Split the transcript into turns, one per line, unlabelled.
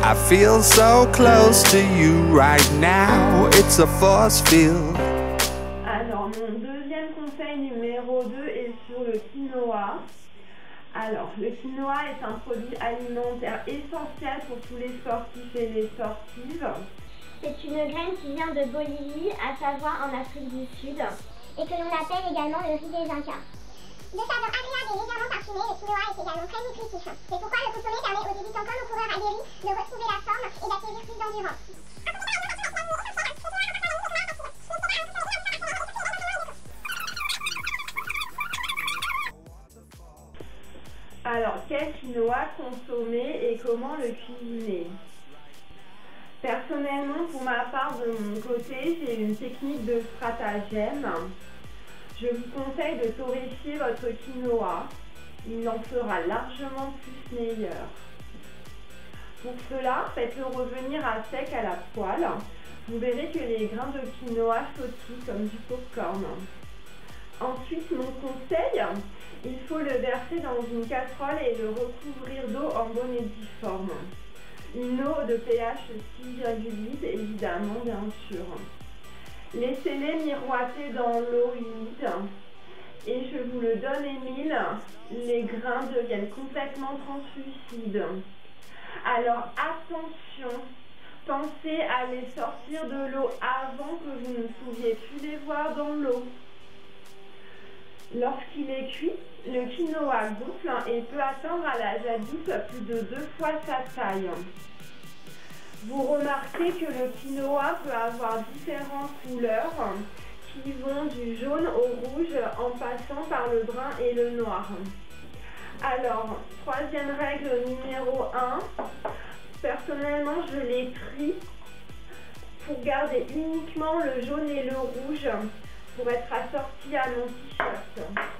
I feel so close to you right now, it's a force field.
Alors, mon deuxième conseil numéro 2 est sur le quinoa. Alors, le quinoa est un produit alimentaire essentiel pour tous les sportifs et les sportives.
C'est une graine qui vient de Bolivie, à savoir en Afrique du Sud, et que l'on appelle également le riz des Incas.
De saveur agréable et légèrement parfumée, le quinoa est également très nutritif. C'est pourquoi le consommer permet aux débutants comme aux coureurs aguerris de retrouver la forme et d'acquérir plus d'endurance.
Alors, quel quinoa consommer et comment le cuisiner? Personnellement, pour ma part, de mon côté, j'ai une technique de stratagème. Je vous conseille de torréfier votre quinoa. Il en fera largement plus meilleur. Pour cela, faites-le revenir à sec à la poêle. Vous verrez que les grains de quinoa sautillent comme du popcorn. Ensuite, mon conseil, il faut le verser dans une casserole et le recouvrir d'eau en bonne et due forme. Une eau de pH 6,8 évidemment, bien sûr. Laissez-les miroiter dans l'eau humide et je vous le donne Émile, les grains deviennent complètement translucides. Alors attention, pensez à les sortir de l'eau avant que vous ne pouviez plus les voir dans l'eau. Lorsqu'il est cuit, le quinoa gonfle et peut atteindre à l'âge adulte plus de 2 fois sa taille. Vous remarquez que le quinoa peut avoir différentes couleurs qui vont du jaune au rouge en passant par le brun et le noir. Alors, troisième règle numéro 1, personnellement je les trie pour garder uniquement le jaune et le rouge pour être assorti à mon t-shirt.